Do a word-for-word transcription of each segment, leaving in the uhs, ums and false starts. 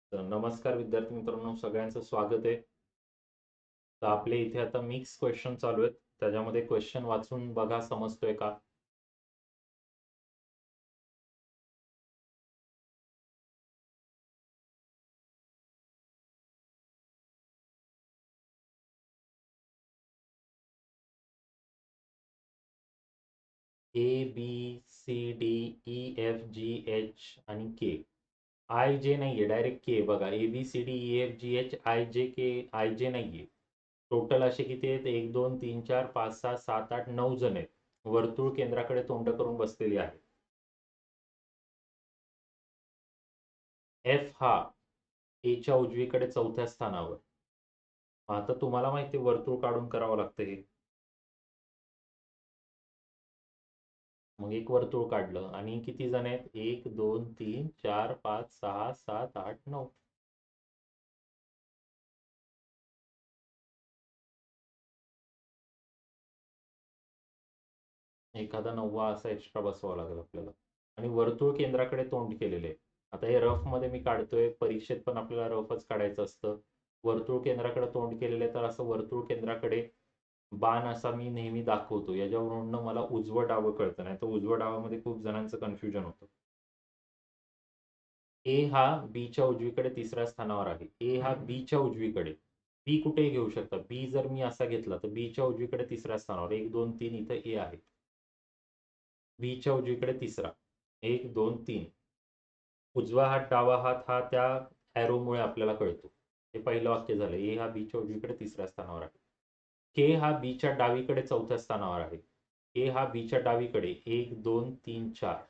तर नमस्कार विद्यार्थी मित्रांनो, सगळ्यांचं स्वागत आहे. तर आपले इथे आता मिक्स क्वेश्चन चालू आहेत. त्याच्यामध्ये क्वेश्चन वाचून बघा समजतोय का? A B C D E F G H आणि के. आय जे नाहीये, डायरेक्ट के. बघा, A B C D E F G H I J K. I J नाहीये. टोटल असे किती आहेत? एक दोन तीन चार पाच सहा सात आठ नऊ जण आहेत. वर्तुळ केंद्राकडे तोंड करून बसलेली आहेत. एफ हा एच्या उजवीकडे चौथ्या स्थानावर. आता तुम्हाला माहिती आहे वर्तुळ काढून करावं लागतं हे. मग एक वर्तुळ काढलं आणि किती जण आहेत? एक दोन तीन चार पाच सहा सात आठ नऊ. एखादा नववा असा एक्स्ट्रा बसवावा लागेल आपल्याला. आणि वर्तुळ केंद्राकडे तोंड केलेले आहे. आता हे रफ मध्ये मी काढतोय, परीक्षेत पण आपल्याला रफच काढायचं असतं. वर्तुळ केंद्राकडे तोंड केलेलं आहे, तर असं वर्तुळ केंद्राकडे बाण असा मी नेहमी दाखवतो. याच्यावरून मला उजवं डावं कळतं, नाही तर उजवं डावामध्ये खूप जणांचं कन्फ्युजन होतं. ए हा बीच्या उजवीकडे तिसऱ्या स्थानावर आहे. ए हा बीच्या उजवीकडे. बी कुठेही घेऊ शकता. बी जर मी असा घेतला तर बीच्या उजवीकडे तिसऱ्या स्थानावर. एक दोन तीन इथं ए आहे. बीच्या उजवीकडे तिसरा. एक दोन तीन. उजवा हात डावा हात हा त्या ॲरोमुळे आपल्याला कळतो. हे पहिलं वाक्य झालं. ए हा बीच्या उजवीकडे तिसऱ्या स्थानावर आहे. के हा बीच्या डावीकडे चौथ्या स्थानावर आहे. के हा बीच्या डावीकडे एक दोन तीन चार.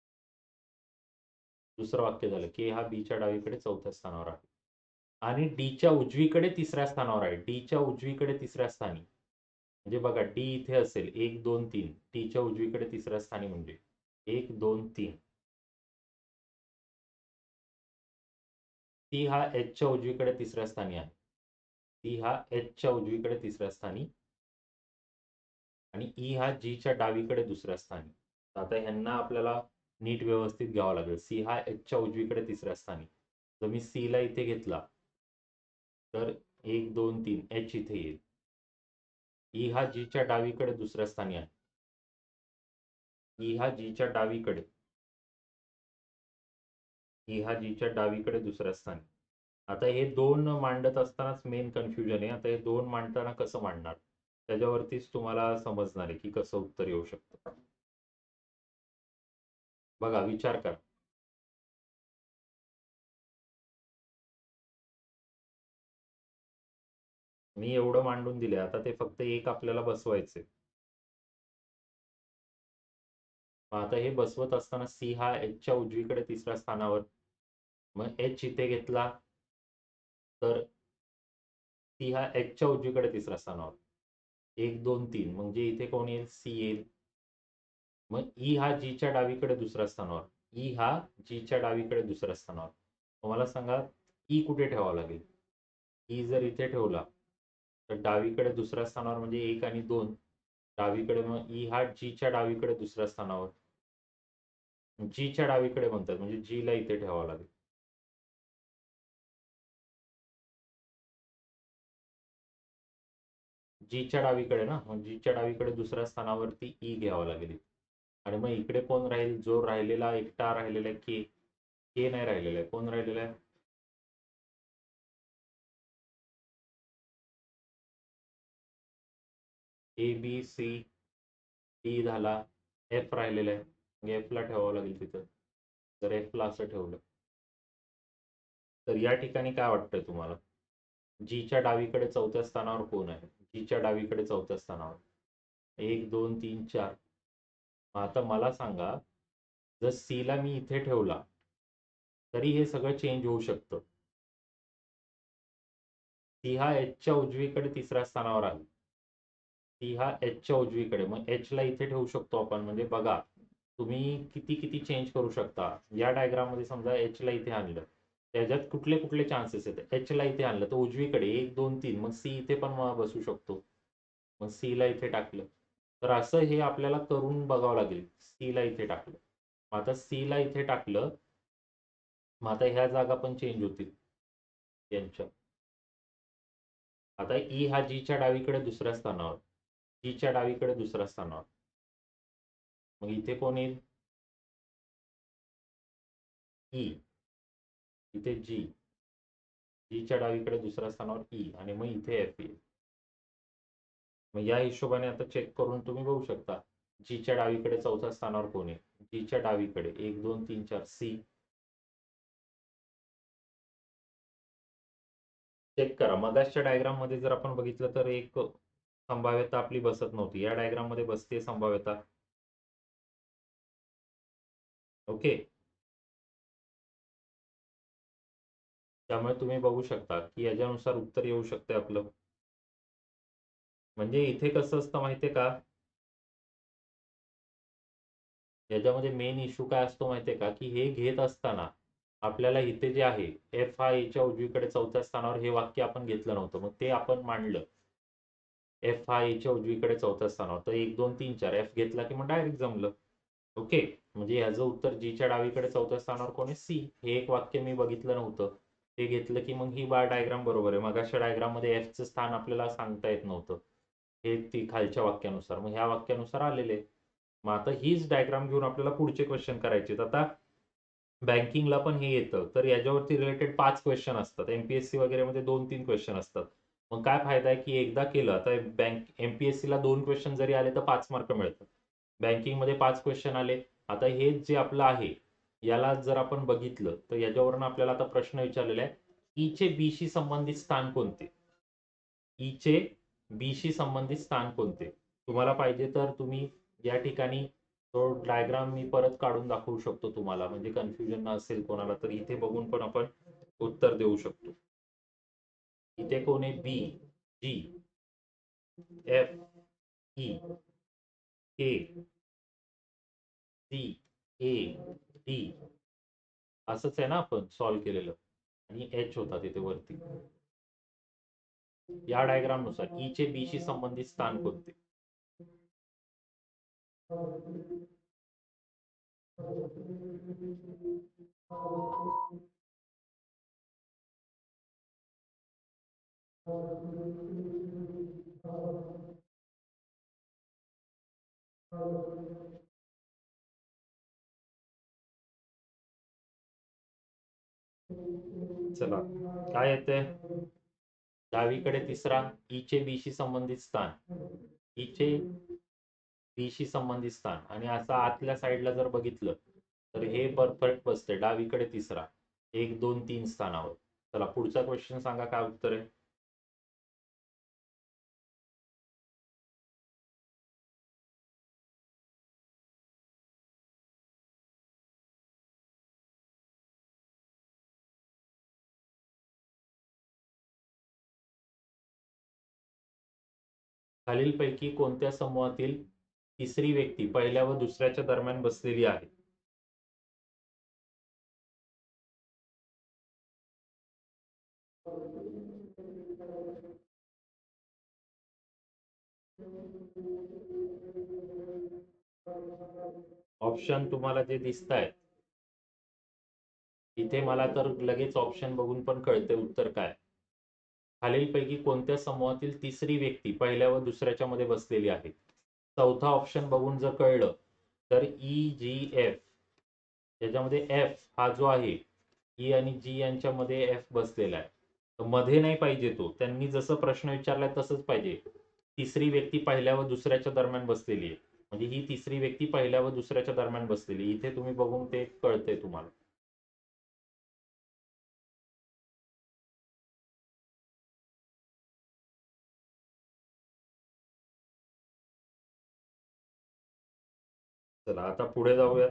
दुसरं वाक्य झालं. के हा बीच्या डावीकडे चौथ्या स्थानावर आहे. आणि डीच्या उजवीकडे तिसऱ्या स्थानावर आहे. डीच्या उजवीकडे तिसऱ्या स्थानी. म्हणजे बघा, डी इथे असेल. एक दोन तीन. डीच्या उजवीकडे तिसऱ्या स्थानी म्हणजे एक दोन तीन. सी हा एचच्या उजवीकडे तिसऱ्या स्थानी आहे. सी हा एचच्या उजवीकडे तिसऱ्या स्थानी. आणि ई हा जीच्या डावीकडे दुसऱ्या स्थानी. आता ह्यांना आपल्याला नीट व्यवस्थित घ्यावं लागेल. सी हा एचच्या उजवीकडे तिसऱ्या स्थानी. जर मी सी ला इथे घेतला तर एक दोन तीन एच इथे येईल. ई हा जीच्या डावीकडे दुसऱ्या स्थानी आहे. ई हा जीच्या डावीकडे. ई हा जीच्या डावीकडे दुसऱ्या स्थानी. आता हे दोन मांडत असतानाच मेन कन्फ्युजन आहे. आता हे दोन मांडताना कसं मांडणार, त्याच्यावरतीच तुम्हाला समजणार आहे की कसं उत्तर येऊ शकतं. बघा, विचार करा. मी एवढं मांडून दिले, आता ते फक्त एक आपल्याला बसवायचे. आता हे बसवत असताना सी हा एचच्या उजवीकडे तिसऱ्या स्थानावर. मग एच इथे घेतला तर सी हा एचच्या उजवीकडे तिसऱ्या स्थानावर. एक दोन तीन म्हणजे इथे कोण येईल? सी येईल. मग ई हा जीच्या डावीकडे दुसऱ्या स्थानावर. ई हा जीच्या डावीकडे दुसऱ्या स्थानावर. तुम्हाला सांगा, ई कुठे ठेवावं लागेल? ई जर इथे ठेवला तर डावीकडे दुसऱ्या स्थानावर म्हणजे एक आणि दोन. डावीकडे मग ई हा जीच्या डावीकडे दुसऱ्या स्थानावर. जीच्या डावीकडे म्हणतात म्हणजे जीला इथे ठेवावं लागेल. जीच्या डावीकडे ना, मग जीच्या डावीकडे दुसऱ्या स्थानावरती ई घ्यावं लागेल. आणि मग इकडे कोण राहील? जो राहिलेला एकटा राहिलेला आहे के. के नाही राहिलेला आहे. कोण राहिलेला आहे? ए बी सी डी झाला. एफ राहिलेला आहे. मग एफला ठेवावं लागेल तिथं. जर एफला असं ठेवलं तर या ठिकाणी काय वाटतंय तुम्हाला? जीच्या डावीकडे चौथ्या स्थानावर कोण आहे? जीच्या डावीकडे चौथ्या स्थानावर एक दोन तीन चार. आता मला सांगा, जर सी ला मी इथे ठेवला तरी हे सगळं चेंज होऊ शकतं. सी हा एचच्या उजवीकडे तिसऱ्या स्थानावर आहे. सी हा एचच्या उजवीकडे. मग एच ला इथे ठेवू शकतो आपण. म्हणजे बघा, तुम्ही किती किती चेंज करू शकता. या डायग्राम मध्ये समजा एच ला इथे आणलं, त्याच्यात कुठले कुठले चान्सेस आहेत? एच ला इथे आणलं तर उजवीकडे एक दोन तीन. मग सी इथे पण बसू शकतो. मग सी ला इथे टाकलं तर असं हे आपल्याला करून बघावं लागेल. सी ला इथे टाकलं. आता सी ला इथे टाकलं, मग आता ह्या जागा पण चेंज होतील. यांच्या. आता ई हा जीच्या डावीकडे दुसऱ्या स्थानावर, जीच्या डावीकडे दुसऱ्या स्थानावर. मग इथे कोण येईल? ई. इथे जी, जीच्या डावीकडे दुसऱ्या स्थानावर ई, आणि मग इथे एफ येईल. मग या हिशोबाने आता चेक करून तुम्ही बघू शकता जीच्या डावीकडे चौथ्या स्थानावर कोण आहे. जीच्या डावीकडे एक दोन तीन चार सी. चेक करा. मगाच्या डायग्राम मध्ये जर आपण बघितलं तर एक संभाव्यता आपली बसत नव्हती. या डायग्राम मध्ये बसते संभाव्यता. ओके. त्यामुळे तुम्ही बघू शकता की याच्यानुसार उत्तर येऊ शकते आपलं. म्हणजे इथे कसं असतं माहितीये का, याच्यामध्ये मेन इश्यू काय असतो माहितीये का, की हे घेत असताना आपल्याला इथे जे आहे एफ हा एच्या उजवीकडे चौथ्या स्थानावर, हे वाक्य आपण घेतलं नव्हतं. मग ते आपण मांडलं. एफ हा एच्या उजवीकडे चौथ्या स्थानावर, तर एक दोन तीन चार एफ घेतला की मग डायरेक्ट जमलं. ओके. म्हणजे ह्याचं उत्तर जीच्या डावीकडे चौथ्या स्थानावर कोण आहे? सी. हे एक वाक्य मी बघितलं नव्हतं, ते घेतलं की मग ही बार डायग्राम बरोबर आहे. मगाच्या डायग्राम मध्ये एफचं स्थान आपल्याला सांगता येत नव्हतं, हे ती खालच्या वाक्यानुसार, मग ह्या वाक्यानुसार आलेले. मग आता हीच डायग्राम घेऊन आपल्याला पुढचे क्वेश्चन करायचे. आता बँकिंगला पण हे येतं, तर याच्यावरती रिलेटेड पाच क्वेश्चन असतात. एमपीएससी वगैरे मध्ये दोन तीन क्वेश्चन असतात. मग काय फायदा आहे की एकदा केलं, आता बँक एमपीएससी ला दोन क्वेश्चन जरी आले तर पाच मार्क मिळतात. बँकिंग मध्ये पाच क्वेश्चन आले. आता हे जे आपलं आहे याला जर आपण बघितलं तर याच्यावरून आपल्याला आता प्रश्न विचारलेला आहे, ईचे बीशी संबंधित स्थान कोणते? ईचे बीशी संबंधित स्थान कोणते? तुम्हाला पाहिजे तर तुम्ही या ठिकाणी तो डायग्राम मी परत काढून दाखवू शकतो तुम्हाला, म्हणजे कन्फ्युजन असेल कोणाला तर इथे बघून पण आपण उत्तर देऊ शकतो. इथे कोण आहे? B, G, F, E, K, C, A, D. असंच आहे ना आपण सॉल्व्ह केलेलं, आणि एच होता तिथे वरती. या डायग्राम नुसार ई चे बी शी संबंधित स्थान कोणते? चला काय येते? डावीकडे तिसरा, ईचे बीशी संबंधित स्थान, ईचे बीशी संबंधित स्थान, आणि असं आतल्या साईडला जर बघितलं तर हे परफेक्ट बसते डावीकडे तिसरा एक दोन तीन स्थानावर. चला पुढचा क्वेश्चन सांगा, काय उत्तर आहे? खालीलपैकी कोणत्या समूहातील तिसरी व्यक्ती पहिल्या व दुसऱ्याच्या दरम्यान बसलेली आहे? ऑप्शन तुम्हाला जे दिसत आहेत इथे, मला तर लगेच ऑप्शन बघून पण कळते उत्तर काय. खालीलपैकी कोणत्या समूहातील तिसरी व्यक्ती पहिल्या व दुसऱ्याच्या मध्ये बसलेली आहे? चौथा ऑप्शन बघून जर कळलं तर ई जी एफ, याच्यामध्ये एफ हा जो आहे ई आणि जी यांच्यामध्ये एफ बसलेला आहे. तर मध्ये नाही पाहिजे तो, त्यांनी जसं प्रश्न विचारलाय तसंच पाहिजे. तिसरी व्यक्ती पहिल्या व दुसऱ्याच्या दरम्यान बसलेली आहे, म्हणजे ही तिसरी व्यक्ती पहिल्या व दुसऱ्याच्या दरम्यान बसलेली, इथे तुम्ही बघून ते कळतंय तुम्हाला. चला आता पुढे जाऊयात.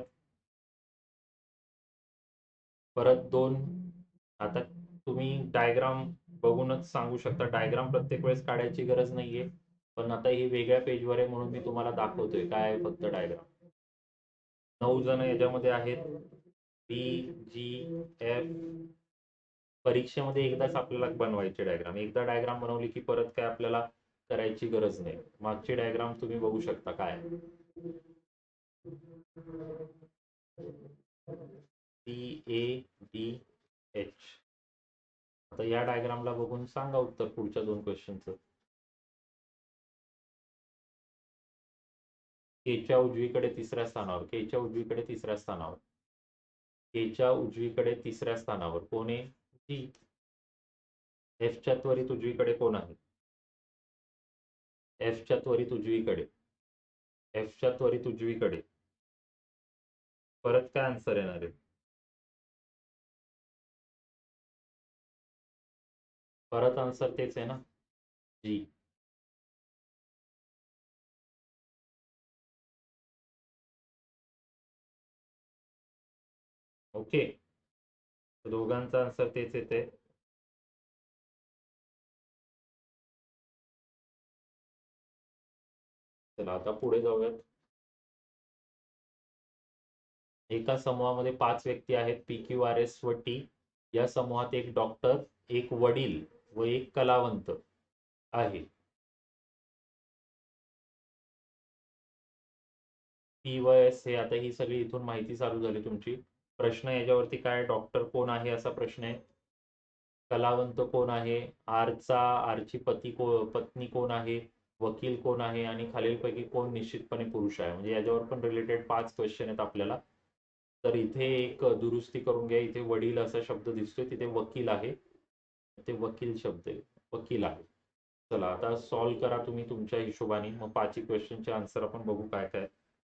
परत दोन, आता तुम्ही डायग्राम बघूनच सांगू शकता. डायग्राम प्रत्येक वेळेस काढायची गरज नाहीये, पण आता ही वेगळ्या पेजवर आहे म्हणून मी तुम्हाला दाखवतोय काय आहे फक्त डायग्राम. नऊ जण याच्यामध्ये आहेत, बी, जी, एफ. परीक्षेमध्ये एकदाच आपल्याला बनवायचे डायग्राम, एकदा डायग्राम बनवली की परत काय आपल्याला करायची गरज नाही. मागची डायग्राम तुम्ही बघू शकता काय. C, A, D, H. आता या डायग्रामला बघून सांगा उत्तर पुढच्या दोन क्वेश्चनचं. केच्या उजवीकडे तिसऱ्या स्थानावर, केच्या उजवीकडे तिसऱ्या स्थानावर, केच्या उजवीकडे तिसऱ्या स्थानावर कोण आहे? जी. एफच्या त्वरित उजवीकडे कोण आहे? एफच्या त्वरित उजवीकडे, एफच्या त्वरित उजवीकडे परत काय आन्सर येणार आहे? परत आन्सर तेच आहे ना, जी. ओके, दोघांचा आन्सर तेच येते. चला आता पुढे जाऊयात. एका समूहामध्ये पाच व्यक्ती आहेत, पी क्यू आर एस व टी. या समूहात एक डॉक्टर, एक वडील व एक कलावंत आहे. पी व एस हे आता ही सगळी इथून माहिती चालू झाली तुमची. प्रश्न याच्यावरती काय? डॉक्टर कोण आहे असा प्रश्न आहे. कलावंत कोण आहे? आरचा आरची पती को पत्नी कोण आहे? वकील कोण आहे? आणि खालीलपैकी कोण निश्चितपणे पुरुष आहे? म्हणजे याच्यावर पण रिलेटेड पाच क्वेश्चन आहेत आपल्याला. तर इथे एक दुरुस्ती करून घ्या. इथे वडील असा शब्द दिसतोय, तिथे वकील आहे, ते वकील शब्द आहे, वकील आहे. चला आता सॉल्व्ह करा तुम्ही तुमच्या हिशोबाने. मग पाचही क्वेश्चनचे आन्सर आपण बघू काय काय.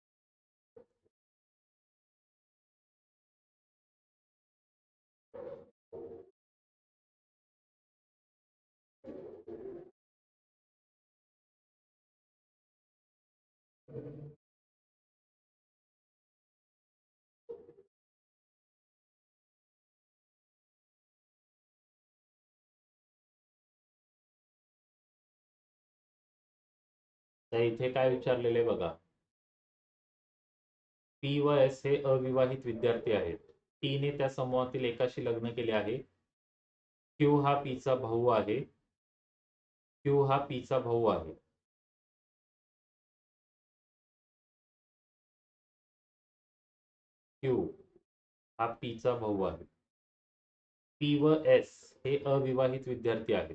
तर इथे काय विचारलेले आहे बघा. पी व एस हे अविवाहित विद्यार्थी आहेत. टीने त्या समूहातील एकाशी लग्न केले आहे. क्यू हा पीचा भाऊ आहे. क्यू हा पीचा भाऊ आहे. क्यू हा पीचा भाऊ आहे. पी व एस हे अविवाहित विद्यार्थी आहेत.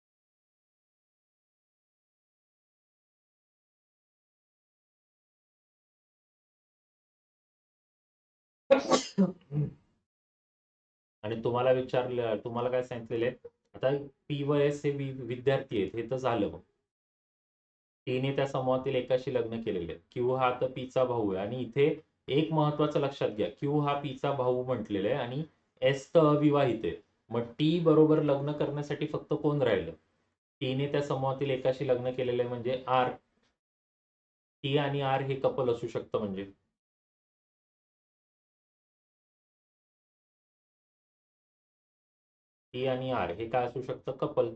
आणि तुम्हाला विचारलं, तुम्हाला काय सांगितलेले? आता पी व एस हे विद्यार्थी आहेत हे तर झालं. मग टीने त्या समूहातील एकाशी लग्न केलेले. क्यू हा तर पीचा भाऊ आहे. आणि इथे एक महत्वाचं लक्षात घ्या, क्यू हा पीचा भाऊ म्हटलेला आहे आणि एस तर अविवाहित आहे. मग टी बरोबर लग्न करण्यासाठी फक्त कोण राहिलं? टीने त्या समूहातील एकाशी लग्न केलेलं आहे म्हणजे आर. टी आणि आर हे कपल असू शकतं. म्हणजे टी आणि आर हे काय असू शकतं? कपल.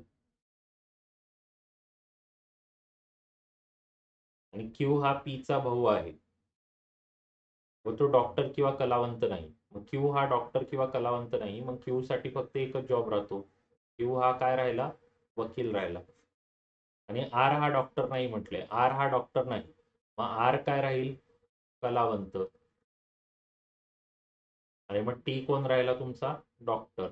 आणि क्यू हा पीचा भाऊ आहे व तो डॉक्टर किंवा कलावंत नाही. मग क्यू हा डॉक्टर किंवा कलावंत नाही, मग क्यू साठी फक्त एकच जॉब राहतो. क्यू हा काय राहिला? वकील राहिला. आणि आर हा डॉक्टर नाही म्हटले, आर हा डॉक्टर नाही, मग आर काय राहील? कलावंत. आणि मग टी कोण राहिला तुमचा? डॉक्टर.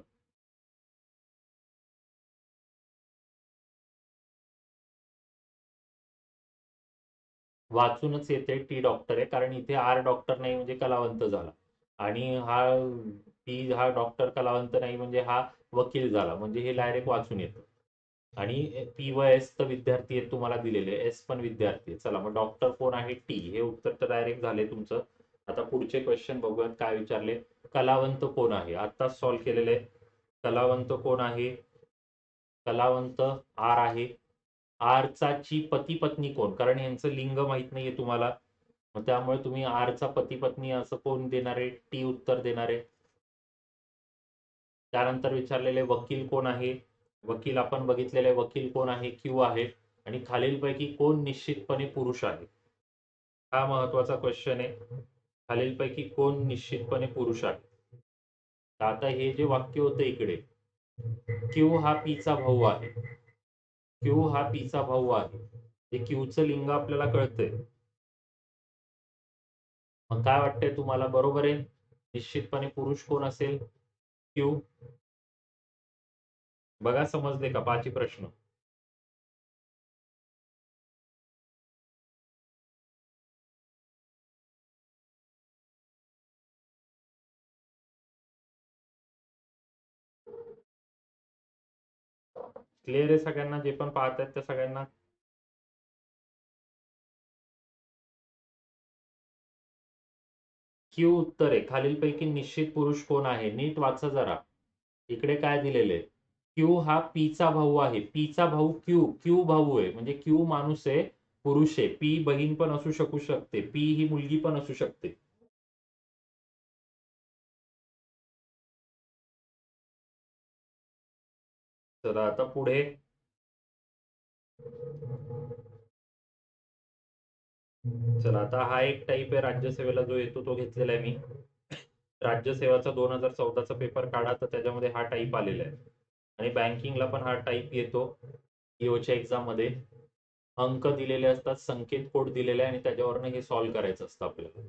वाचूनच येते टी डॉक्टर आहे, कारण इथे आर डॉक्टर नाही म्हणजे कलावंत झाला. आणि हा टी हा डॉक्टर कलावंत नाही म्हणजे हा वकील झाला. म्हणजे हे डायरेक्ट वाचून येतं. आणि पी व एस तर विद्यार्थी आहेत तुम्हाला दिलेले, एस पण विद्यार्थी आहे. चला मग डॉक्टर कोण आहे? टी. हे उत्तर तर डायरेक्ट झाले तुमचं. आता पुढचे क्वेश्चन बघूयात काय विचारले. कलावंत कोण आहे? आत्ताच सॉल्व्ह केलेले. कलावंत कोण आहे? कलावंत आर आहे. आरचाची पती पत्नी कोण? कारण यांचं लिंग माहित नाहीये तुम्हाला, मग त्यामुळे तुम्ही आरचा पती पत्नी असं कोण देणार आहे? टी उत्तर देणार आहे. त्यानंतर विचारलेले वकील कोण आहे? वकील आपण बघितलेले, वकील कोण आहे? क्यू आहे. आणि खालीलपैकी कोण निश्चितपणे पुरुष आहे? हा महत्वाचा क्वेश्चन आहे. खालीलपैकी कोण निश्चितपणे पुरुष आहे? तर आता हे जे वाक्य होतं इकडे, क्यू हा पीचा भाऊ आहे, क्यू हा पीचा भाऊ आहे, हे क्यूचं लिंग आपल्याला कळतंय. मग काय वाटतंय तुम्हाला? बरोबर आहे. निश्चितपणे पुरुष कोण असेल? क्यू. बघा समजले का पाची प्रश्न? क्लिअर आहे सगळ्यांना? जे पण पाहत आहेत त्या सगळ्यांना? क्यू उत्तर आहे. खालीलपैकी निश्चित पुरुष कोण आहे? नीट वाचा जरा. इकडे काय दिलेले? क्यू हा पीचा भाऊ आहे. पीचा भाऊ क्यू. क्यू भाऊ आहे म्हणजे क्यू माणूस आहे, पुरुष आहे. पी बहीण पण असू शकू शकते. पी ही मुलगी पण असू शकते. चला आता पुढे. चला आता हा एक टाईप आहे राज्यसेवेला जो येतो तो घेतलेला आहे मी. राज्यसेवाचा दोन हजार चौदाचा पेपर काढा तर त्याच्यामध्ये हा टाईप आलेला आहे. आणि बँकिंगला पण हा टाईप येतो ईओच्या एक्झाम मध्ये. अंक दिलेले असतात, संकेत कोड दिलेला आहे आणि त्याच्यावरनं हे सॉल्व्ह करायचं असतं आपल्याला.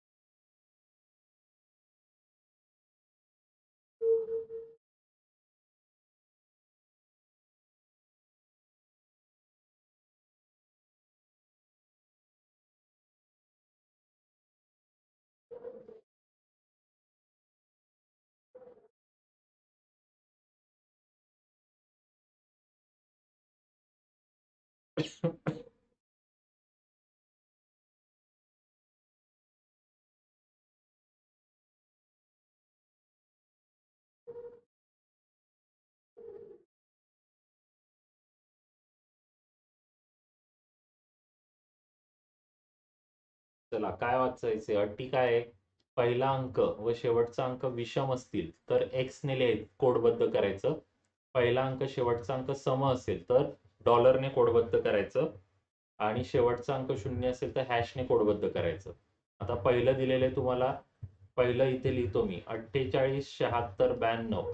चला काय वाचायचे? अटी काय आहे? पहिला अंक व शेवटचा अंक विषम असतील तर एक्स ने लिहाय कोडबद्ध करायचं. पहिला अंक शेवटचा अंक सम असेल तर डॉलरने कोडबद्ध करायचं. आणि शेवटचा अंक शून्य असेल तर हॅशने कोडबद्ध करायचं. आता पहिलं दिलेलं आहे तुम्हाला. पहिलं इथे लिहितो मी. अठ्ठेचाळीस शहात्तर ब्याण्णव.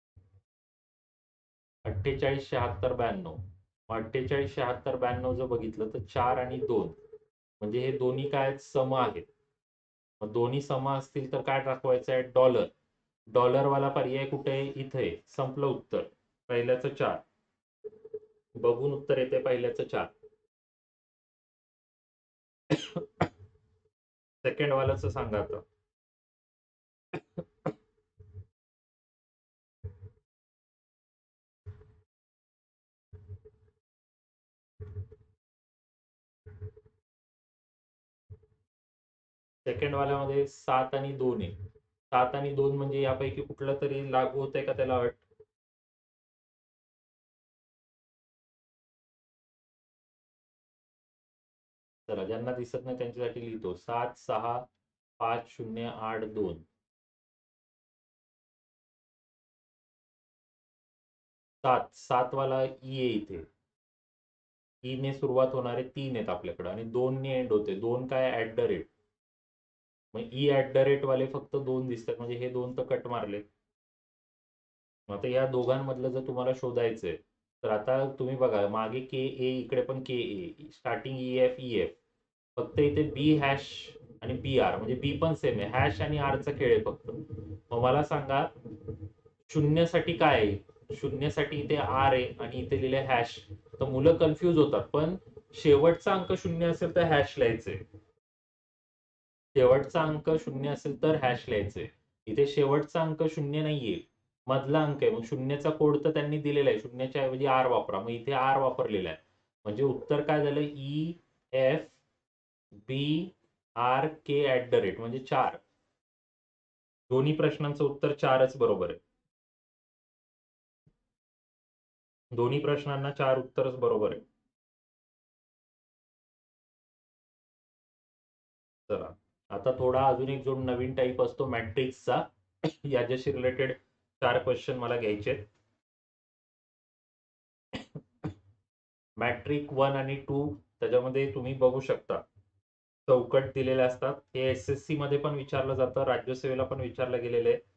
अठ्ठेचाळीस शहात्तर ब्याण्णव. अठ्ठेचाळीस शहात्तर ब्याण्णव जर बघितलं तर चार आणि दोन म्हणजे हे दोन्ही काय सम आहेत. मग दोन्ही सम असतील तर काय दाखवायचं आहे? डॉलर. डॉलरवाला पर्याय कुठे आहे? इथे. संपलं उत्तर. पहिल्याचं चार. बघून उत्तर येते पहिल्याचं चार. सेकंड वालाच सांगा आता. सेकंड वाल्यामध्ये सात आणि दोन आहे. सात आणि दोन म्हणजे यापैकी कुठलं तरी लागू होतंय का त्याला अट? चला ज्यांना दिसत नाही त्यांच्यासाठी लिहितो. सात सहा पाच शून्य आठ दोन. सात. सात वाला ई आहे इथे. ई ने सुरुवात होणारे तीन आहेत आपल्याकडे आणि दोन ने एंड होते. दोन काय? At the rate. मग ई ऍट द रेट वाले फक्त दोन दिसतात म्हणजे हे दोन तर कट मारले. आता या दोघांमधलं जर तुम्हाला शोधायचंय तर आता तुम्ही बघा मागे के ए, इकडे पण K A, starting E F E F. फक्त इथे बी हॅश आणि बी आर म्हणजे बी पण सेम आहे. हॅश आणि आरचा खेळ आहे फक्त. मग मला सांगा शून्यसाठी काय आहे? शून्यसाठी इथे आर आहे आणि इथे लिहिले हॅश. तर मुलं कन्फ्यूज होतात. पण शेवटचा अंक शून्य असेल तर हॅश लिहायचंय. शेवटचा अंक शून्य असेल तर हॅश लिहायचंय. इथे शेवटचा अंक शून्य नाहीये, मधला अंक आहे. मग शून्याचा कोड तर त्यांनी दिलेला आहे. शून्याच्या ऐवजी आर वापरा. मग इथे आर वापरलेला आहे. म्हणजे उत्तर काय झालं? E F B R K at the rate म्हणजे चार. दोन्ही प्रश्नांचं उत्तर चारच बरोबर आहे. दोन्ही प्रश्नांना चार उत्तरच बरोबर आहे. चला आता थोडा अजून एक जो नवीन टाईप असतो मॅट्रिक्सचा, याच्याशी रिलेटेड चार क्वेश्चन मला घ्यायचे. मॅट्रिक वन आणि टू त्याच्यामध्ये तुम्ही बघू शकता चौकट दिलेले असतात. हे एस एस सी मध्ये पण विचारलं जातं, राज्यसेवेला पण विचारलं गेलेलं आहे.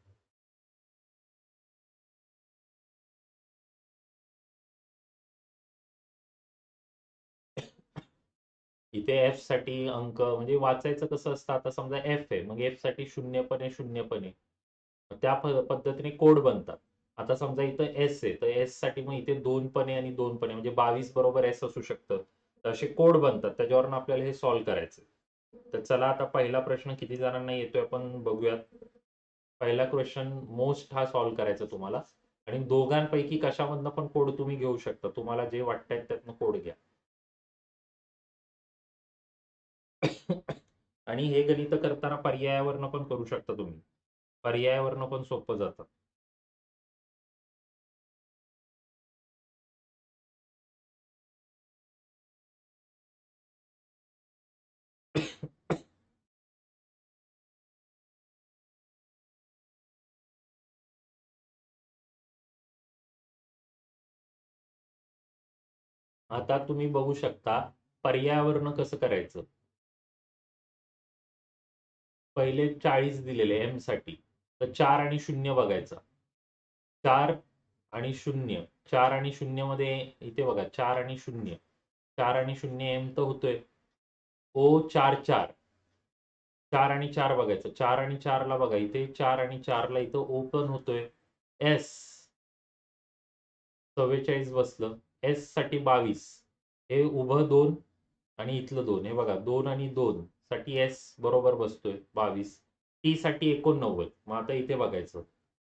इथे एफ साठी अंक म्हणजे वाचायचं कसं असतं? आता समजा एफ आहे, मग एफ साठी शून्य पण आहे, शून्य पण आहे. त्या पद्धतीने कोड बनतात. आता समजा इथं एस आहे, तर एस साठी मग इथे दोन पण आहे आणि दोन पण आहे, म्हणजे बावीस बरोबर एस असू शकतं. तर असे कोड बनतात, त्याच्यावरून आपल्याला हे सॉल्व्ह करायचं. तर चला आता पहिला प्रश्न किती जणांना येतोय आपण बघूयात. पहिला क्वेश्चन मोस्ट हा सॉल्व्ह करायचा तुम्हाला, आणि दोघांपैकी कशामधनं पण कोड तुम्ही घेऊ शकता, तुम्हाला जे वाटतंय त्यातनं कोड घ्या. आणि हे गणित करताना पर्यायावरनं पण करू शकता तुम्ही, पर्यायावरनं पण सोपं जातं. आता तुम्ही बघू शकता पर्यायावरनं कसं करायचं. पहिले चाळीस दिलेले एम साठी, तर चार आणि शून्य बघायचा. चार आणि शून्य, चार आणि शून्य मध्ये इथे बघा चार आणि शून्य, चार आणि शून्य एम तर होतोय. ओ चार चार, चार आणि चार बघायचं, चार आणि चार ला बघा इथे, चार आणि चार ला इथं ओ पण होतोय. एस चव्वेचाळीस बसलं. एस साठी बावीस, हे उभं दोन आणि इथलं दोन, हे बघा दोन आणि दोन साठी एस बरोबर बसतोय बावीस. टी साठी एकोणनव्वद, मग आता इथे बघायचं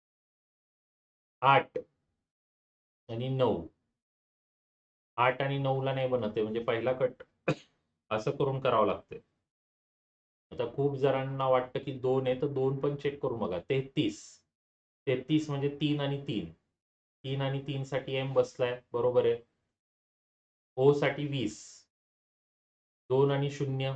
आठ आणि नऊ, आठ आणि नऊ ला नाही बनत आहे, म्हणजे पहिला कट असं करून करावं लागतंय. आता खूप जणांना वाटतं की दोन आहे, तर दोन पण चेक करून बघा. तेहतीस, तेहतीस म्हणजे तीन आणि तीन, तीन आणि तीन साठी एम बसलाय बरोबर आहे. ओ साठी वीस, दोन आणि शून्य,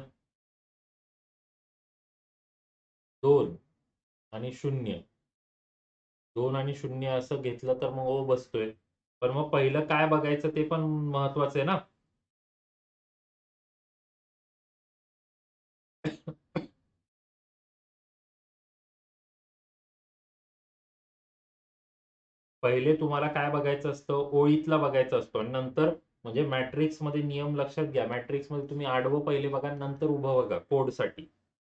दोन आणि शून्य, दोन आणि शून्य असं घेतलं तर मग ओ बसतोय. पण मग पहिलं काय बघायचं ते पण महत्वाचं आहे ना. पहिले तुम्हाला काय बघायचं असतं, ओळीतला बघायचं असतो, आणि नंतर म्हणजे मॅट्रिक्स मध्ये नियम लक्षात घ्या, मॅट्रिक्स मध्ये तुम्ही आडवं पहिले बघा नंतर उभं बघा कोडसाठी.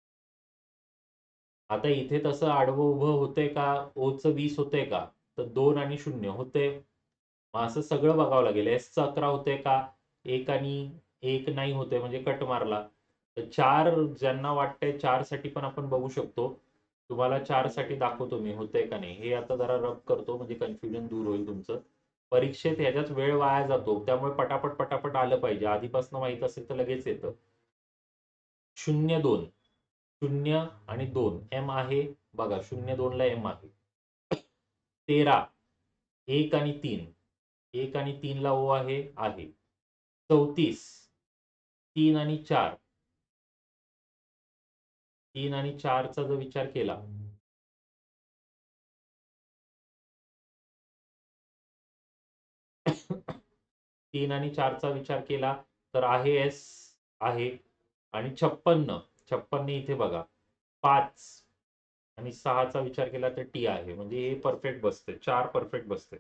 आता इथे तसं आडवं उभं होतंय का, ओचं वीस होतंय का, तर दोन आणि शून्य होते. मग असं सगळं बघावं लागेल. एसचं अकरा होतंय का, एक आणि एक नाही होते म्हणजे कट मारला. तर चार ज्यांना वाटतंय चार साठी पण आपण बघू शकतो. तुम्हाला चार साठी दाखवतो मी होतंय का नाही. हे आता जरा रब करतो म्हणजे कन्फ्युजन दूर होईल तुमचं. परीक्षेत ह्याच्याच वेळ वाया जातो, त्यामुळे पटापट पटापट आलं पाहिजे. आधीपासून माहित असेल तर लगेच येतं. शून्य दोन, शून्य आणि दोन एम आहे बघा, शून्य दोन ला एम आहे. तेरा, एक आणि तीन, एक आणि तीन ला ओ आहे आहे. चौतीस, तीन आणि चार, तीन आणि चारचा जर विचार केला, तीन आणि चारचा विचार केला तर आहे एस आहे. आणि छप्पन्न, छप्पन्न इथे बघा पाच आणि सहाचा विचार केला तर टी आहे, म्हणजे हे परफेक्ट बसते, चार परफेक्ट बसते.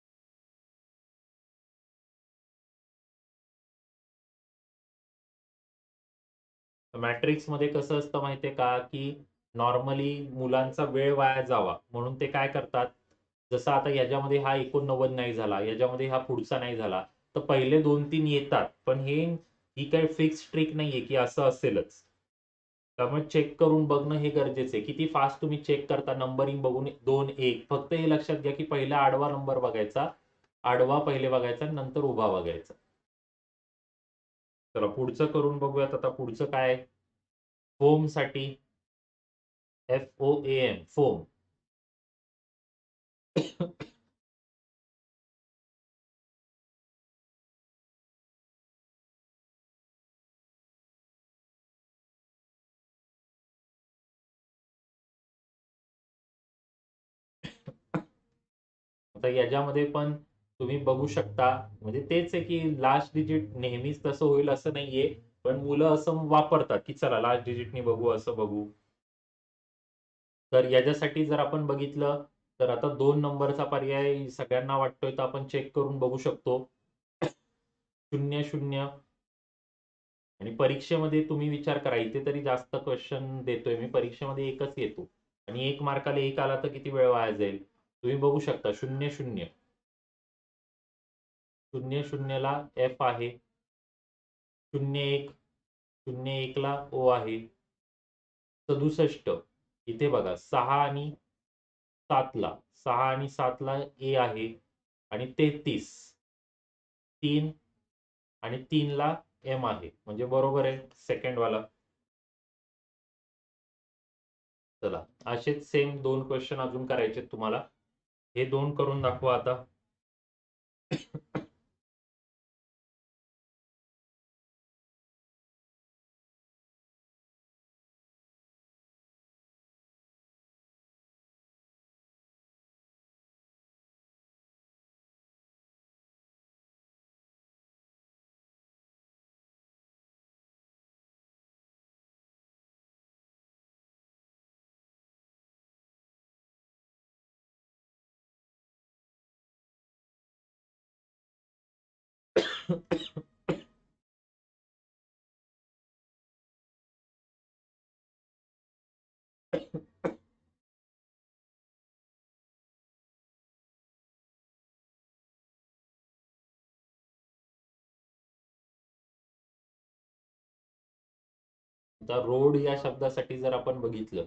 मॅट्रिक्स मध्ये कसं असतं माहितीये का, की नॉर्मली मुलांचा वेळ वाया जावा म्हणून ते काय करतात, जसं आता याच्यामध्ये हा एकोणनव्वद नाही झाला, याच्यामध्ये हा पुढचा नाही झाला, तर पहिले दोन तीन येतात, पण हे ही काही फिक्स ट्रिक नाहीये की असं असेलच. त्यामुळे चेक करून बघणं हे गरजेचं आहे. किती फास्ट तुम्ही चेक करता नंबरिंग बघून, दोन एक, फक्त हे लक्षात घ्या की पहिला आडवा नंबर बघायचा, आडवा पहिले बघायचा नंतर उभा बघायचा. चला पुढचं करून बघूयात. आता पुढचं काय, फोम साठी, F O A M, foam. आता याच्यामध्ये पण तुम्ही बघू शकता, म्हणजे तेच आहे की लास्ट डिजिट नेहमीच तसं होईल असं नाहीये, पण मुलं असं वापरतात की चला लास्ट डिजिटनी बघू, असं बघू. तर याच्यासाठी जर आपण बघितलं तर आता दोन नंबरचा पर्याय सगळ्यांना वाटतोय, तर आपण चेक करून बघू शकतो. शून्य शून्य, आणि परीक्षेमध्ये तुम्ही विचार करा, इथे तरी जास्त क्वेश्चन देतोय मी, परीक्षेमध्ये एकच येतो आणि एक मार्काला एक आला तर किती वेळ वाया जाईल. तुम्ही बघू शकता शून्य शून्य शून्य शून्यला एफ आहे, शून्य एक शून्य एकला ओ आहे, सदुसष्ट इथे बघा सहा आणि सातला सहा आणि सातला ए आहे, आणि तेहतीस तीन आणि तीनला एम आहे, म्हणजे बरोबर आहे सेकंड वाला. चला असेच सेम दोन क्वेश्चन अजून करायचे तुम्हाला. हे दोन करून दाखवा आता. आता रोड या शब्दासाठी जर आपण बघितलं,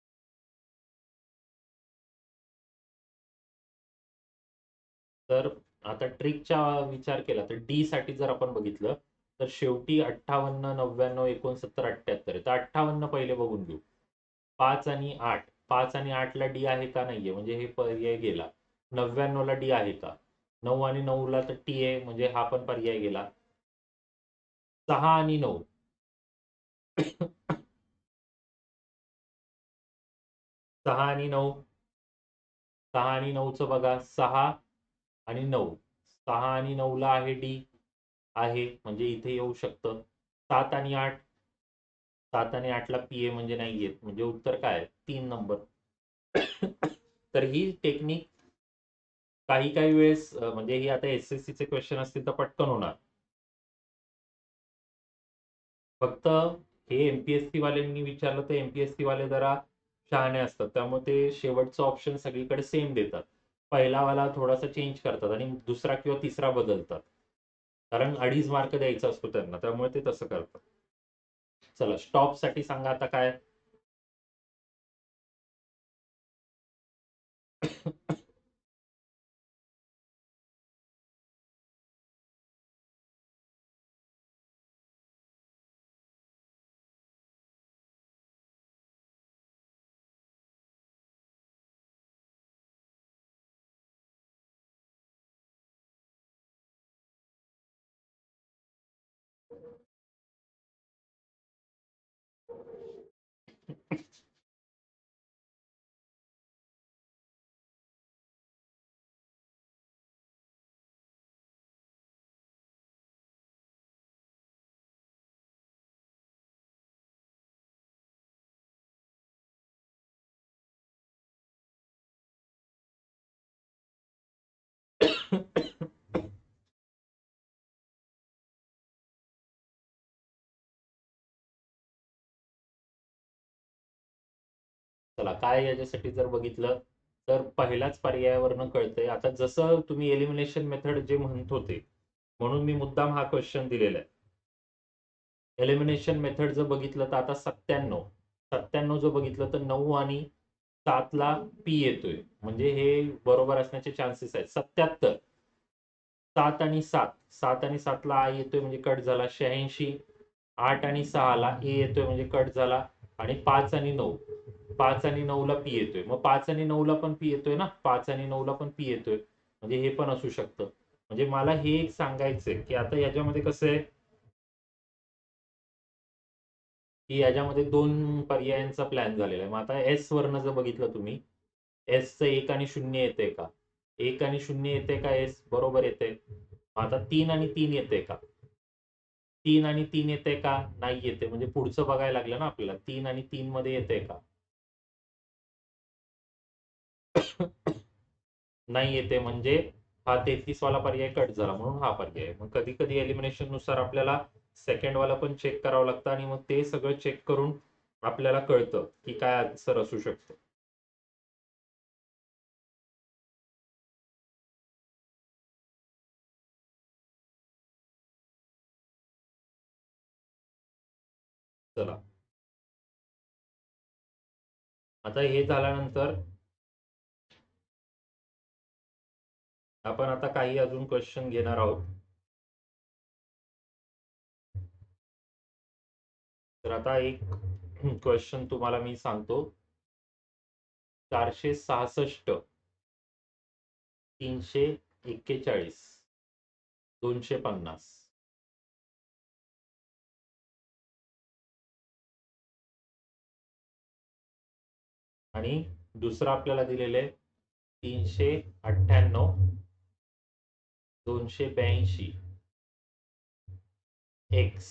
तर आता ट्रिकचा विचार केला तर डी साठी जर आपण बघितलं तर शेवटी अठ्ठावन्न नव्याण्णव एकोणसत्तर अठ्ठ्याहत्तर, तर अठ्ठावन्न पहिले बघून घेऊ. पाच आणि आठ, पाच आणि आठ ला डी आहे का नाहीये, म्हणजे हे पर्याय गेला. नव्याण्णव ला डी आहे का, नऊ आणि नऊ ला तर टी आहे, म्हणजे हा पण पर्याय गेला. सहा आणि नऊ सहा आणि नऊ सहा आणि नऊचं बघा, सहा आणि नऊ सहा आणि नऊ ला आहे डी आहे, म्हणजे इथे येऊ शकतं. सात आणि आठ सात आणि आठ ला पी ए म्हणजे नाही येत, म्हणजे उत्तर काय तीन नंबर. तर ही टेक्निक काही काही वेळेस अ, म्हणजे ही आता एस एस सी चे क्वेश्चन असतील तर पटकन होणार. फक्त हे एमपीएससी वाल्यांनी विचारलं तर एमपीएससी वाले जरा शहाणे असतात, त्यामुळे ते शेवटचं ऑप्शन सगळीकडे सेम देतात. पहिला वाला थोडासा चेंज करतात आणि दुसरा किंवा तिसरा बदलतात, कारण अडीच मार्क द्यायचा असतो त्यांना, त्यामुळे ते तसं करतात. चला स्टॉप साठी सांगा आता काय. चला काय याच्यासाठी जर बघितलं तर पहिल्याच पर्यायावरनं कळतंय. आता जसं तुम्ही एलिमिनेशन मेथड जे म्हणत होते, म्हणून मी मुद्दाम हा क्वेश्चन दिलेला आहे. एलिमिनेशन मेथड जर बघितलं तर आता सत्त्याण्णव सत्त्याण्णव जर बघितलं तर नऊ आणि सातला पी येतोय, म्हणजे हे बरोबर असण्याचे चान्सेस आहेत. सत्याहत्तर सात आणि सात सात आणि सातला आय येतोय म्हणजे कट झाला. शहाऐंशी आठ आणि सहाला ए येतोय म्हणजे कट झाला. आणि पाच आणि नऊ पाच आणि नऊ ला पी येतोय, मग पाच आणि नऊ ला पण पी येतोय ना, पाच आणि नऊ ला पण पी येतोय, म्हणजे हे पण असू शकतं. म्हणजे मला हे एक सांगायचंय की आता याच्यामध्ये कसं आहे की याच्यामध्ये दोन पर्यायांचा प्लॅन झालेला आहे. मग आता एस वरनं जर बघितलं तुम्ही, एसचं एक आणि शून्य येते का, एक आणि शून्य येते का, एस बरोबर येते. आता तीन आणि तीन येते का, तीन आणि तीन येते का, नाही येते, म्हणजे पुढचं बघायला लागलं ना आपल्याला, तीन आणि तीन मध्ये येते का, नाही येते, म्हणजे हा तेहतीस वाला पर्याय कट झाला, म्हणून हा पर्याय. मग कधी कधी एलिमिनेशन नुसार आपल्याला सेकंड वाला पण चेक करावं लागतं, आणि मग ते सगळं चेक करून आपल्याला कळतं की काय आन्सर असू शकतं. चला, आता हे झाल्यानंतर आपण आता काही अजून क्वेश्चन घेणार आहोत. तर आता एक क्वेश्चन तुम्हाला मी सांगतो. चारशे सहासष्ट, तीनशे एक्केचाळीस, दोनशे पन्नास. आणि दुसरं आपल्याला दिलेलं आहे तीनशे अठ्ठ्याण्णव, दोनशे ब्याऐंशी, एक्स.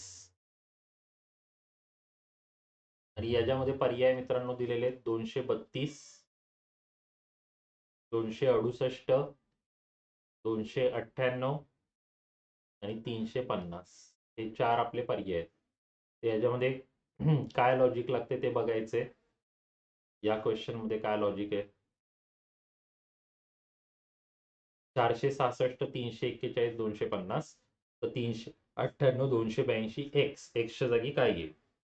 आणि याच्यामध्ये पर्याय मित्रांनो दिलेले आहेत दोनशे बत्तीस, दोनशे अडुसष्ट, दोनशे अठ्ठ्याण्णव आणि तीनशे पन्नास. हे चार आपले पर्याय आहेत. याच्यामध्ये काय लॉजिक लागते ते बघायचे. या क्वेश्चन मध्ये काय लॉजिक आहे. चारशे सहासष्ट, तीनशे एक्केचाळीस, दोनशे पन्नास. तर तीनशे अठ्ठ्याण्णव, दोनशे ब्याऐंशी, एक्स. एक्सच्या जागी काय येईल.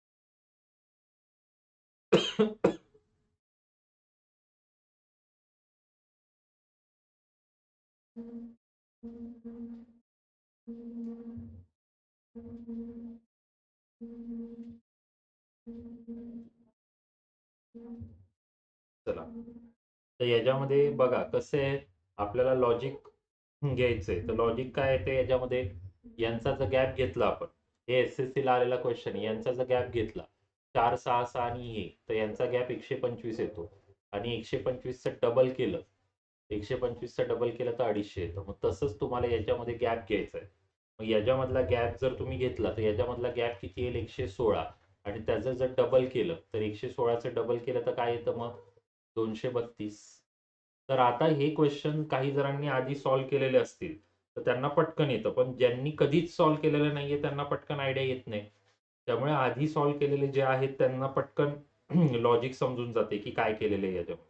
चला, तर याच्यामध्ये बघा कसं आहे, आपल्याला लॉजिक घ्यायचंय. तर लॉजिक काय येते याच्यामध्ये, यांचा जर गॅप घेतला आपण, हे एस एस सी ला आलेला क्वेश्चन, यांचा जर गॅप घेतला चार सहा सहा आणि हे, तर यांचा गॅप एकशे पंचवीस येतो. आणि एकशे पंचवीसचं डबल केलं, एकशे पंचवीसचं डबल केलं तर अडीचशे येतं. मग तसंच तुम्हाला याच्यामध्ये गॅप घ्यायचा आहे. मग याच्यामधला गॅप जर तुम्ही घेतला तर याच्यामधला गॅप किती येईल, एकशे सोळा. आणि त्याचं जर डबल केलं तर एकशे सोळाचं डबल केलं तर काय येतं मग, दोनशे बत्तीस. तर आता हे क्वेश्चन काही जणांनी आधी सॉल्व्ह केलेले असतील तर त्यांना पटकन येतं, पण ज्यांनी कधीच सॉल्व्ह केलेलं नाहीये त्यांना पटकन आयडिया येत नाही. त्यामुळे आधी सॉल्व्ह केलेले जे आहेत त्यांना पटकन लॉजिक समजून जाते की काय केलेलं आहे याच्यामध्ये.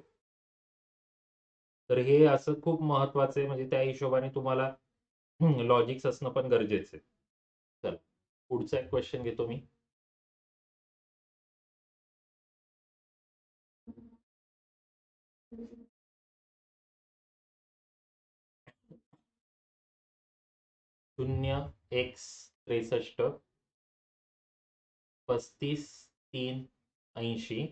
तर हे असं खूप महत्वाचं आहे, म्हणजे त्या हिशोबाने तुम्हाला लॉजिक्स असणं पण गरजेचं आहे. चला, पुढचा एक क्वेश्चन घेतो मी. शून्य एक्स त्रेसष्ट, पस्तीस तीन ऐंशी,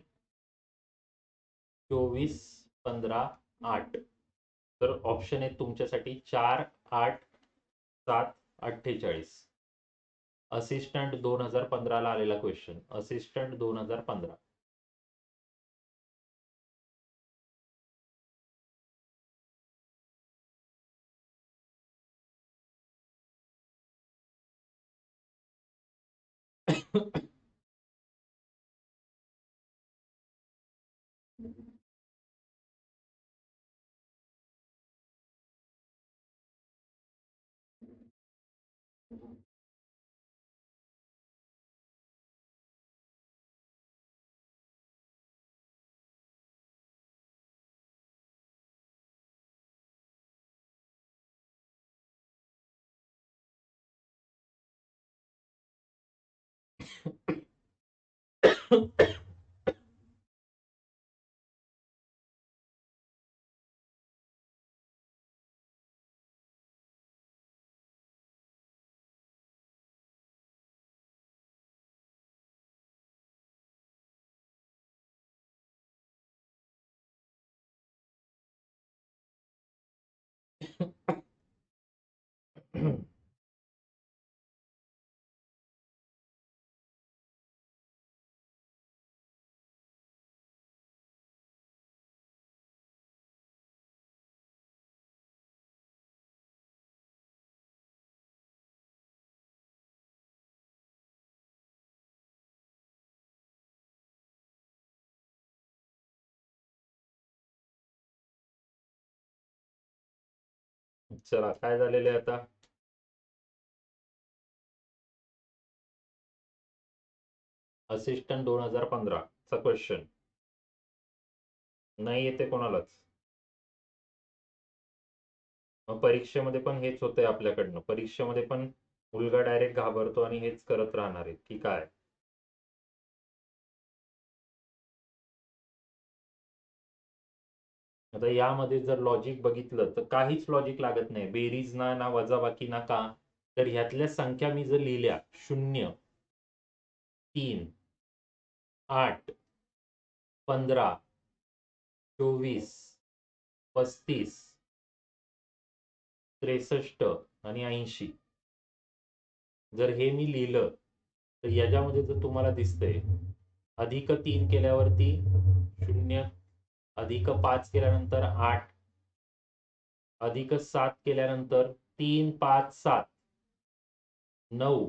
चोवीस पंधरा आठ. तर ऑप्शन आहे तुमच्यासाठी चार, आठ, सात, अठ्ठेचाळीस. असिस्टंट दोन हजार पंधरा ला आलेला क्वेश्चन, असिस्टंट दोन हजार पंधरा. चला, काय झालेलं आहे आता. असिस्टंट दोन हजार पंधरा चा क्वेश्चन नाही येते कोणालाच. मग परीक्षेमध्ये पण हेच होतंय आपल्याकडनं. परीक्षेमध्ये पण मुलगा डायरेक्ट घाबरतो आणि हेच करत राहणार आहे की काय. आता यामध्ये जर लॉजिक बघितलं तर काहीच लॉजिक लागत नाही, बेरीज ना ना वजाबाकी ना का. तर ह्यातल्या संख्या मी जर लिहिल्या शून्य, तीन, आठ, पंधरा, चोवीस, पस्तीस, त्रेसष्ट आणि ऐंशी, जर हे मी लिहिलं तर याच्यामध्ये जर तुम्हाला दिसतंय अधिक तीन केल्यावरती शून्य, अधिक पाच केल्यानंतर आठ, अधिक सात केल्यानंतर तीन, पाच, सात, नऊ,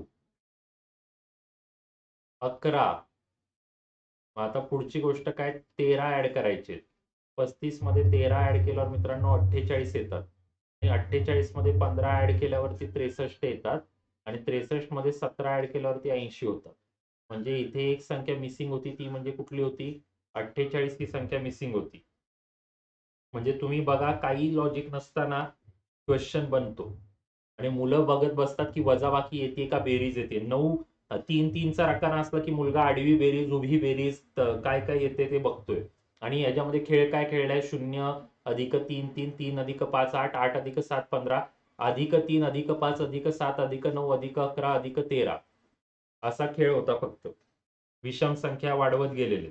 अकरा. आता पुढची गोष्ट काय, तेरा ऍड करायचे. पस्तीस मध्ये तेरा ऍड केल्यावर मित्रांनो अठ्ठेचाळीस येतात. आणि अठ्ठेचाळीस मध्ये पंधरा ऍड केल्यावरती त्रेसष्ट येतात. आणि त्रेसष्ट मध्ये सतरा ऍड केल्यावरती ऐंशी होतात. म्हणजे इथे एक संख्या मिसिंग होती, ती म्हणजे कुठली होती, अठ्ठेचाळीस ही संख्या मिसिंग होती. म्हणजे तुम्ही बघा, काही लॉजिक नसताना क्वेश्चन बनतो आणि मुलं बघत बसतात की वजाबाकी येते का बेरीज येते. नऊ तीन तीनचा रकाना असला की मुलगा आडवी बेरीज, उभी बेरीज, काय काय येते ते बघतोय. आणि याच्यामध्ये खेळ काय खेळलाय, शून्य अधिक तीन, तीन, तीन अधिक पाच, आठ, आठ अधिक सात, पंधरा, अधिक तीन अधिक पाच अधिक सात अधिक नऊ अधिक अकरा अधिक तेरा, असा खेळ होता फक्त. विषम संख्या वाढवत गेलेले.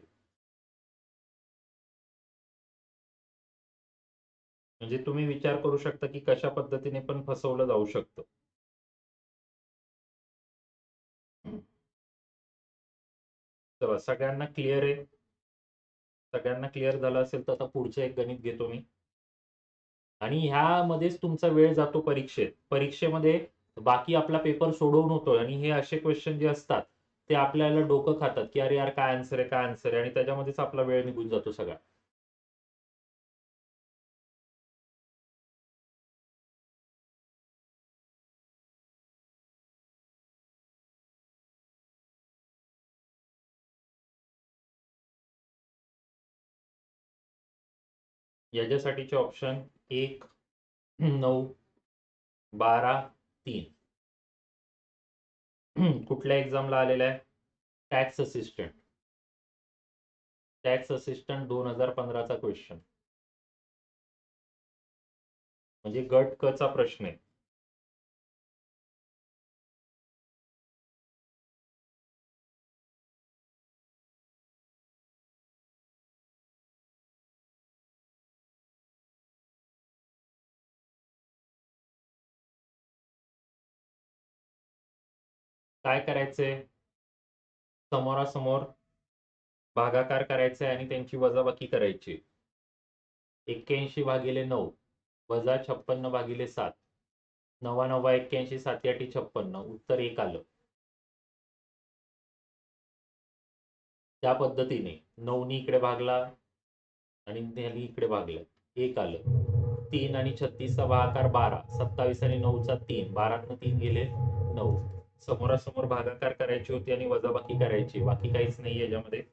म्हणजे तुम्ही विचार करू शकता की कशा पद्धतीने पण फसवलं जाऊ शकतं. चला, सगळ्यांना क्लिअर आहे? सगळ्यांना क्लिअर झालं असेल तर आता पुढचं एक गणित घेतो मी. आणि ह्यामध्येच तुमचा वेळ जातो परीक्षेत. परीक्षेमध्ये बाकी आपला पेपर सोडवून होतो आणि हे असे क्वेश्चन जे असतात ते आपल्याला डोकं खातात की अरे यार काय आन्सर आहे, काय आन्सर आहे, आणि त्याच्यामध्येच आपला वेळ निघून जातो सगळा. याच्यासाठीचे ऑप्शन एक, नऊ, बारा, तीन. कुठल्या एक्झामला आलेला आहे, टॅक्स असिस्टंट. टॅक्स असिस्टंट दोन हजार पंधराचा क्वेश्चन, म्हणजे गट क चा प्रश्न आहे. काय करायचंय, समोरासमोर भागाकार करायचा आणि त्यांची वजाबाकी करायची. एक्क्याऐंशी भागिले नऊ वजा छप्पन्न भागिले सात, नवा नवा एक्क्याऐंशी, साती आठी छप्पन्न, उत्तर एक आलं. त्या पद्धतीने नऊनी इकडे भागला आणि त्यांनी इकडे भागलं, एक आलं. तीन आणि छत्तीसचा भागाकार बारा, सत्तावीस आणि नऊचा तीन, बारातनं तीन गेले नऊ. समोरासमोर भागाकार करायची होती आणि वजाबाकी करायची, बाकी काहीच नाही याच्यामध्ये.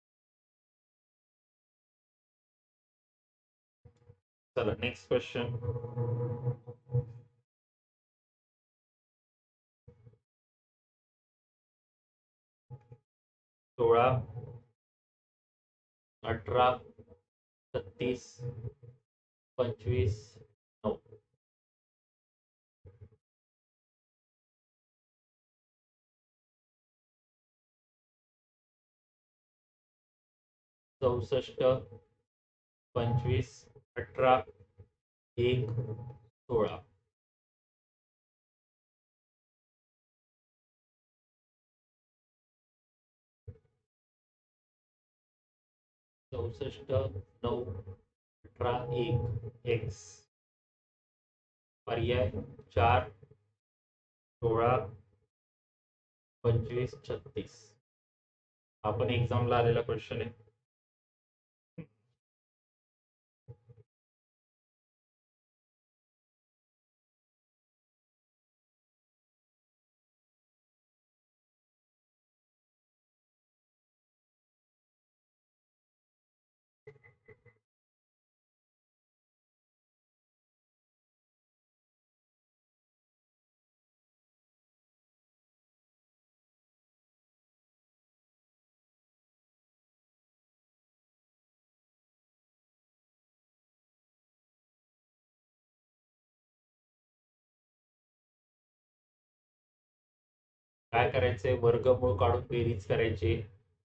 चला नेक्स्ट क्वेश्चन. सोळा, अठरा, छत्तीस, पंचवीस, नऊ. चौसष्ट, पंचवीस, अठरा, एक, सोळा. चौसष्ट, नऊ, अठरा, एक, एक्स. पर्याय चार, सोळा, पंचवीस, छत्तीस. आपण एक्झामला आलेला क्वेश्चन आहे. काय करायचंय, वर्गमूळ काढून बेरीज करायची.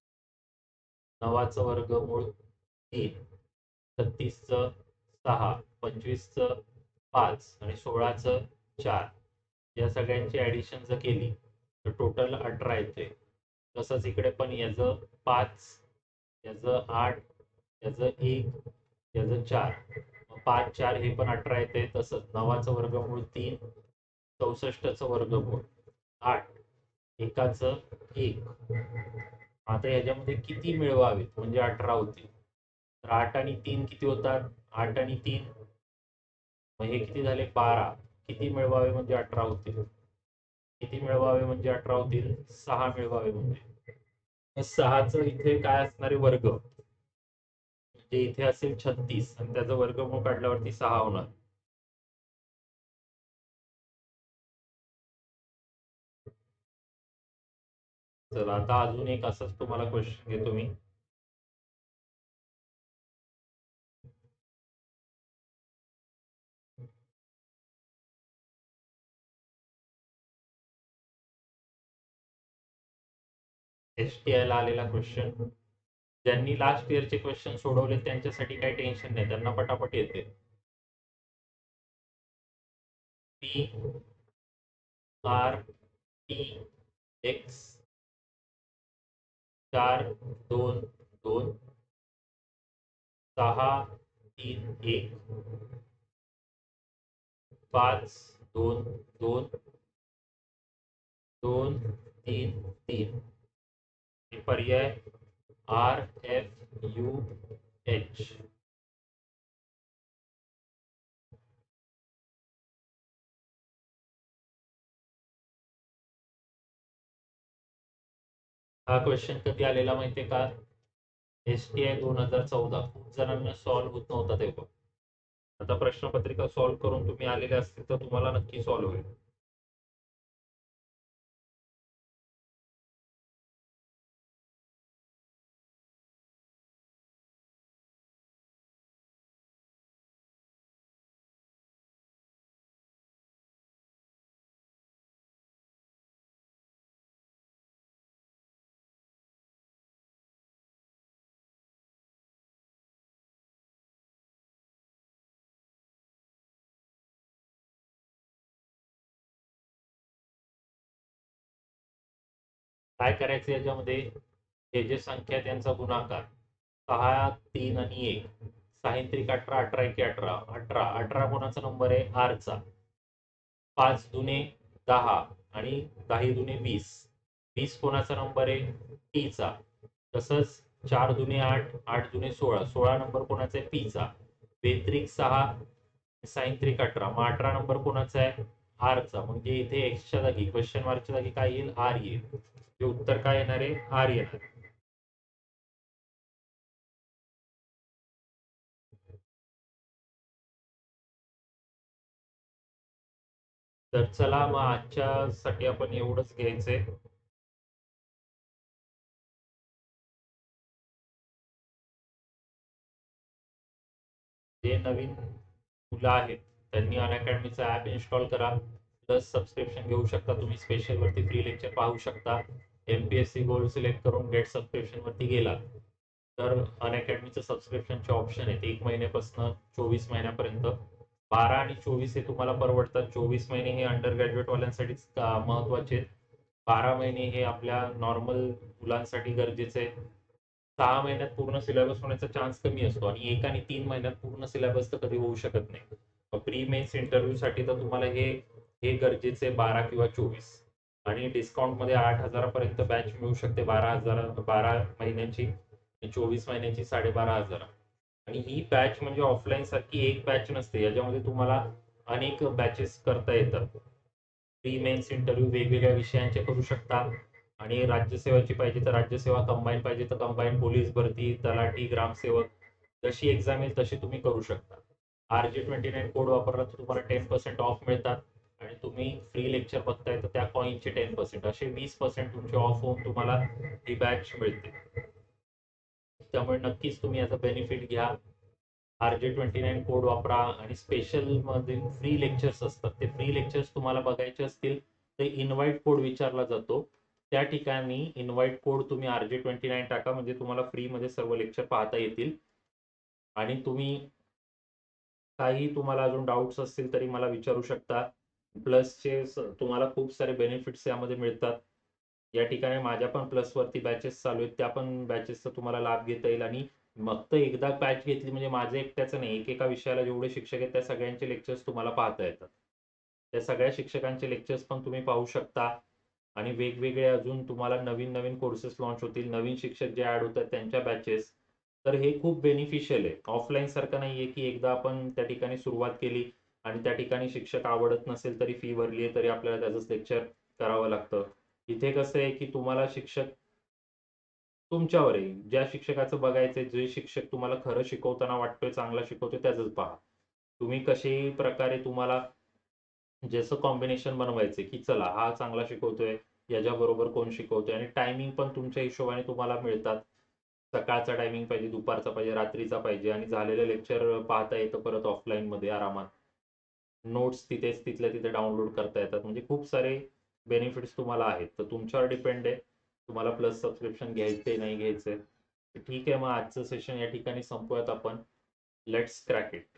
नवाचं वर्गमूळ तीन, छत्तीसचं सहा, पंचवीसचं पाच आणि सोळाचं चार. या सगळ्यांची ऍडिशन जर केली तर टोटल अठरा येते. तसंच इकडे पण याचं पाच, याचं आठ, याचं एक, याचं चार, पाच चार हे पण अठरा येते. तसंच नवाचं वर्गमूळ तीन, चौसष्टचं वर्गमूळ आठ, एकाचं एक. आता याच्यामध्ये किती मिळवावेत म्हणजे अठरा होतील. तर आठ आणि तीन किती होतात, आठ आणि तीन मग हे किती झाले, बारा. किती मिळवावे म्हणजे अठरा होतील, किती मिळवावे म्हणजे अठरा होतील, सहा मिळवावे म्हणजे. सहाचं इथे काय असणारे वर्ग, म्हणजे इथे असेल छत्तीस आणि त्याचा वर्गमूळ काढल्यावरती सहा होणार. चला आता अजून एक असंच तुम्हाला क्वेश्चन घेतो मी. एसटीआय ला आलेला क्वेश्चन. ज्यांनी लास्ट इयरचे क्वेश्चन सोडवले त्यांच्यासाठी काही टेन्शन नाही, त्यांना पटापट येते. पी आर टी एक्स चार दोन दोन सहा तीन एक पाच दोन दोन दोन तीन तीन. हे पर्याय आर एफ यू एच. हा क्वेश्चन कधी आलेला माहितीये का, एसटीआय दोन हजार चौदा. खूप जणांना सॉल्व्ह होत नव्हता तेव्हा. आता प्रश्नपत्रिका सॉल्व्ह करून तुम्ही आलेले असतील तर तुम्हाला नक्की सॉल्व्ह होईल. काय करायचं याच्यामध्ये, हे जे संख्या आहेत त्यांचा गुणाकार. सहा, तीन आणि एक. साहित्रिक अठरा, अठरा एके अठरा. अठरा अठरा कोणाचा नंबर आहे, आरचा. पाच दुने दहा आणि दहा दुने वीस. वीस कोणाचा नंबर आहे, टीचा. तसंच चार दुने आठ, आठ दुने सोळा. सोळा नंबर कोणाचा आहे, पीचा. बेत्रिक सहा, साहित्रिक अठरा. मग अठरा नंबर कोणाचा आहे, आरचा. म्हणजे इथे एक्सच्या जागी, क्वेश्चन मार्कच्या जागी काय येईल, आर येईल. हे उत्तर काय येणार आहे, आर येणार. तर चला मग आजच्या साठी आपण एवढंच घ्यायचंय. जे नवीन मुलं आहेत त्यांनी अनअकॅडमीचा ऍप इन्स्टॉल करा. प्लस सबस्क्रिप्शन घेऊ शकता तुम्ही. स्पेशल वरती फ्री लेक्चर पाहू शकता. एमपीएससी गोल्ड सिलेक्ट करून गेट सबस्क्रिप्शन वरती गेला तर अनअकॅडमीचं सबस्क्रिप्शनचे ऑप्शन आहेत एक महिन्यापासून चोवीस महिन्यापर्यंत. बारा आणि चोवीस हे तुम्हाला परवडतात. चोवीस महिने हे अंडर ग्रॅज्युएट वाल्यांसाठीच महत्वाचे आहेत. बारा महिने हे आपल्या नॉर्मल मुलांसाठी गरजेचे आहे. सहा महिन्यात पूर्ण सिलेबस होण्याचा चान्स कमी असतो आणि एक आणि तीन महिन्यात पूर्ण सिलेबस तर कधी होऊ शकत नाही. प्री मेन्स इंटरव्ह्यू साठी तर तुम्हाला हे हे गरजेचे बारा किंवा चोवीस. आणि डिस्काउंट मध्ये आठ हजारापर्यंत बॅच मिळू शकते. बारा हजार बारा महिन्याची, चोवीस महिन्याची साडेबारा हजार. आणि ही बॅच म्हणजे ऑफलाईन सारखी एक बॅच नसते. याच्यामध्ये तुम्हाला अनेक बॅचेस करता येतात. प्री मेन्स इंटरव्ह्यू वेगवेगळ्या विषयांचे करू शकता. आणि राज्यसेवाची पाहिजे तर राज्यसेवा, कंबाईन पाहिजे तर कंबाईन, पोलीस भरती, तलाठी, ग्रामसेवक, जशी एक्झाम येईल तशी तुम्ही करू शकता. R J twenty nine code वापरला तर तुम्हाला टेन पर्सेंट ऑफ मिळतात. आणि तुम्ही फ्री लेक्चर बघताय तर त्या कॉईनचे टेन पर्सेंट असे वीस पर्सेंट तुमचे ऑफ होऊन तुम्हाला ही बॅच मिळते. त्यामुळे नक्कीच तुम्ही याचा बेनिफिट घ्या. R J twenty nine code वापरा. आणि स्पेशल मध्ये फ्री लेक्चर्स असतात, ते फ्री लेक्चर्स तुम्हाला बघायचे असतील तर इन्व्हाइट कोड विचारला जातो. त्या ठिकाणी इन्व्हाइट कोड तुम्ही आर जे ट्वेंटी नाईन टाका, म्हणजे तुम्हाला फ्रीमध्ये सर्व लेक्चर पाहता येतील. आणि तुम्ही काही तुम्हाला अजून डाऊट्स असतील तरी मला विचारू शकता. प्लसचे तुम्हाला खूप सारे बेनिफिट्स यामध्ये मिळतात. या ठिकाणी माझ्या पण प्लसवरती बॅचेस चालू आहेत, त्या पण बॅचेसचा तुम्हाला लाभ घेता येईल. आणि फक्त एकदा बॅच घेतली म्हणजे माझं एकट्याचं नाही, एकेका विषयाला जेवढे शिक्षक आहेत त्या सगळ्यांचे लेक्चर्स तुम्हाला पाहता येतात. त्या सगळ्या शिक्षकांचे लेक्चर्स पण तुम्ही पाहू शकता. आणि वेगवेगळे अजून तुम्हाला नवीन नवीन कोर्सेस लॉन्च होतील, नवीन शिक्षक जे ऍड होतात त्यांच्या बॅचेस. तर हे खूप बेनिफिशियल आहे. ऑफलाईन सारखं नाहीये की एकदा आपण त्या ठिकाणी सुरुवात केली आणि त्या ठिकाणी शिक्षक आवडत नसेल तरी फी भरली आहे तरी आपल्याला त्याचंच लेक्चर करावं लागतं. इथे कसं आहे की तुम्हाला शिक्षक तुमच्यावर आहे. ज्या शिक्षकाचं बघायचंय, जे शिक्षक तुम्हाला खरं शिकवताना वाटतोय चांगला शिकवतोय त्याचंच पहा. तुम्ही कशाही प्रकारे तुम्हाला जसं कॉम्बिनेशन बनवायचे की चला हा चांगला शिकवतोय, याच्याबरोबर कोण शिकवतोय, आणि टायमिंग पण तुमच्या हिशोबाने तुम्हाला मिळतात. सकाळचा टायमिंग पाहिजे, दुपारचा पाहिजे, रात्रीचा पाहिजे, आणि झालेलं लेक्चर पाहता येतं परत ऑफलाईनमध्ये आरामात. नोट्स तिथेच तिथल्या तिथे डाउनलोड करता येतात. म्हणजे खूप सारे बेनिफिट्स तुम्हाला आहेत. तर तुमच्यावर डिपेंड आहे तुम्हाला प्लस सबस्क्रिप्शन घ्यायचंय नाही घ्यायचंय. ठीक आहे, मग आजचं सेशन या ठिकाणी संपवूयात आपण. Let's crack it.